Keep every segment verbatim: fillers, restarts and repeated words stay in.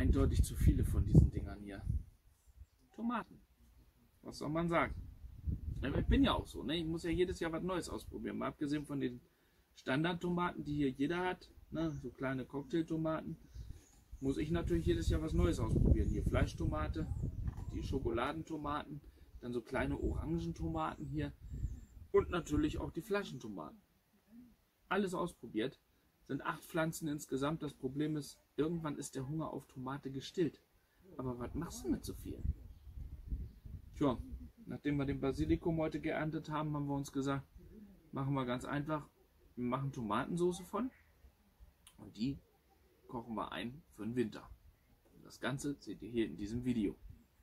eindeutig zu viele von diesen Dingern hier. Tomaten. Was soll man sagen? Ich bin ja auch so, ne? Ich muss ja jedes Jahr was Neues ausprobieren. Mal abgesehen von den Standardtomaten, die hier jeder hat, ne? So kleine Cocktailtomaten, muss ich natürlich jedes Jahr was Neues ausprobieren. Hier Fleischtomate, die Schokoladentomaten, dann so kleine Orangentomaten hier und natürlich auch die Flaschentomaten. Alles ausprobiert. Sind acht Pflanzen insgesamt. Das Problem ist, irgendwann ist der Hunger auf Tomate gestillt. Aber was machst du mit so viel? Tja, nachdem wir den Basilikum heute geerntet haben, haben wir uns gesagt, machen wir ganz einfach, wir machen Tomatensauce von und die kochen wir ein für den Winter. Das Ganze seht ihr hier in diesem Video.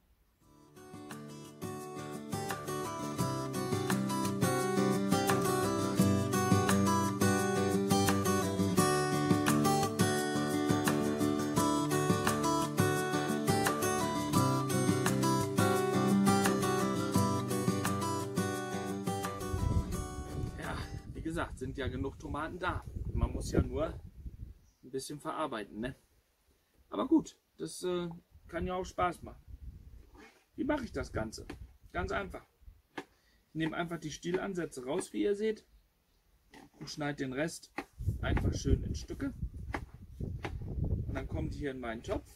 Wie gesagt, sind ja genug Tomaten da. Man muss ja nur ein bisschen verarbeiten, ne? Aber gut, das äh, kann ja auch Spaß machen. Wie mache ich das Ganze? Ganz einfach. Ich nehme einfach die Stielansätze raus, wie ihr seht, und schneide den Rest einfach schön in Stücke. Und dann kommt hier in meinen Topf,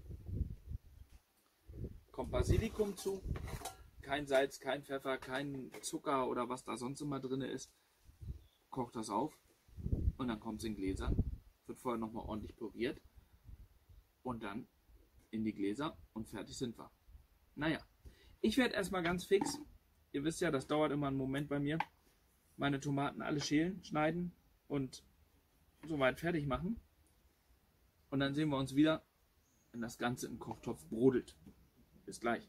kommt Basilikum zu, kein Salz, kein Pfeffer, kein Zucker oder was da sonst immer drin ist. Kocht das auf und dann kommt es in Gläser, wird vorher nochmal ordentlich püriert und dann in die Gläser und fertig sind wir. Naja, ich werde erstmal ganz fix, ihr wisst ja, das dauert immer einen Moment bei mir, meine Tomaten alle schälen, schneiden und soweit fertig machen und dann sehen wir uns wieder, wenn das Ganze im Kochtopf brodelt. Bis gleich.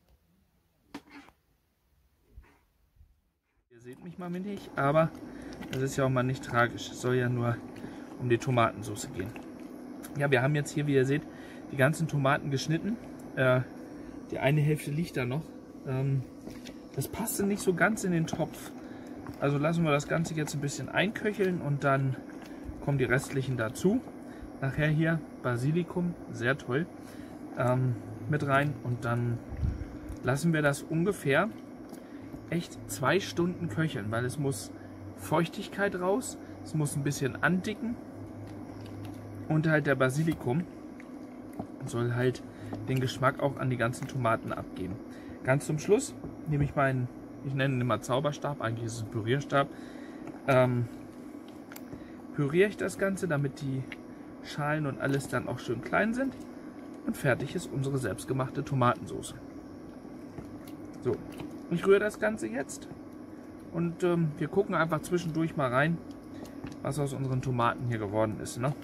Ihr seht mich mal nicht, aber das ist ja auch mal nicht tragisch. Es soll ja nur um die Tomatensauce gehen. Ja, wir haben jetzt hier, wie ihr seht, die ganzen Tomaten geschnitten. Äh, die eine Hälfte liegt da noch. Ähm, das passte nicht so ganz in den Topf. Also lassen wir das Ganze jetzt ein bisschen einköcheln und dann kommen die restlichen dazu. Nachher hier Basilikum, sehr toll, ähm, mit rein. Und dann lassen wir das ungefähr echt zwei Stunden köcheln, weil es muss Feuchtigkeit raus, es muss ein bisschen andicken und halt der Basilikum soll halt den Geschmack auch an die ganzen Tomaten abgeben. Ganz zum Schluss nehme ich meinen, ich nenne ihn immer Zauberstab, eigentlich ist es ein Pürierstab, ähm, püriere ich das Ganze, damit die Schalen und alles dann auch schön klein sind und fertig ist unsere selbstgemachte Tomatensauce. So, ich rühre das Ganze jetzt. Und ähm, wir gucken einfach zwischendurch mal rein, was aus unseren Tomaten hier geworden ist. Ne?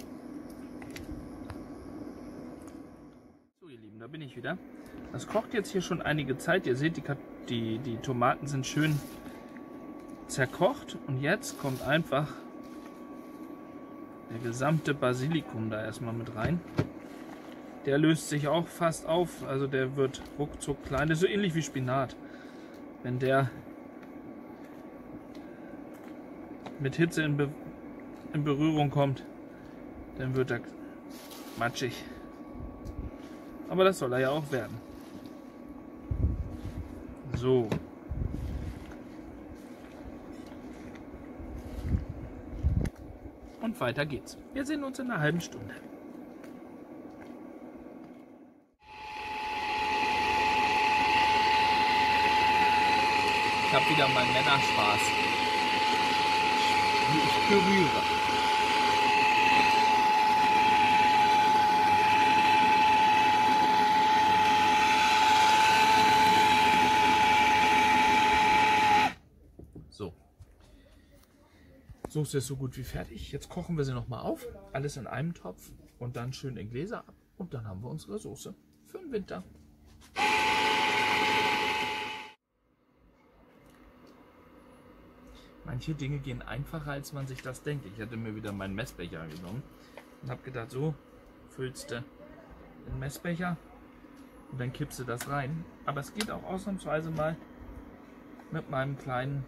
So ihr Lieben, da bin ich wieder. Das kocht jetzt hier schon einige Zeit. Ihr seht, die, die, die Tomaten sind schön zerkocht. Und jetzt kommt einfach der gesamte Basilikum da erstmal mit rein. Der löst sich auch fast auf. Also der wird ruckzuck klein. Das ist so ähnlich wie Spinat. Wenn der mit Hitze in, Be in Berührung kommt, dann wird er matschig. Aber das soll er ja auch werden. So. Und weiter geht's. Wir sehen uns in einer halben Stunde. Ich habe wieder meinen Männerspaß. Ich berühre. So. Soße ist so gut wie fertig. Jetzt kochen wir sie nochmal auf. Alles in einem Topf und dann schön in Gläser ab. Und dann haben wir unsere Soße für den Winter. Manche Dinge gehen einfacher, als man sich das denkt. Ich hatte mir wieder meinen Messbecher genommen und habe gedacht, so füllst du den Messbecher und dann kippst du das rein. Aber es geht auch ausnahmsweise mal mit meinem kleinen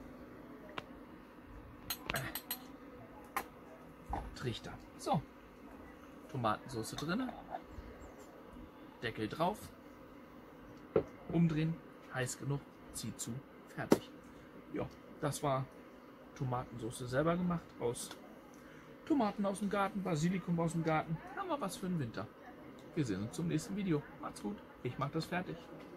Trichter. So, Tomatensauce drin. Deckel drauf, umdrehen, heiß genug, zieht zu, fertig. Ja, das war Tomatensauce selber gemacht aus Tomaten aus dem Garten, Basilikum aus dem Garten. Haben wir was für den Winter. Wir sehen uns zum nächsten Video. Macht's gut, ich mach das fertig.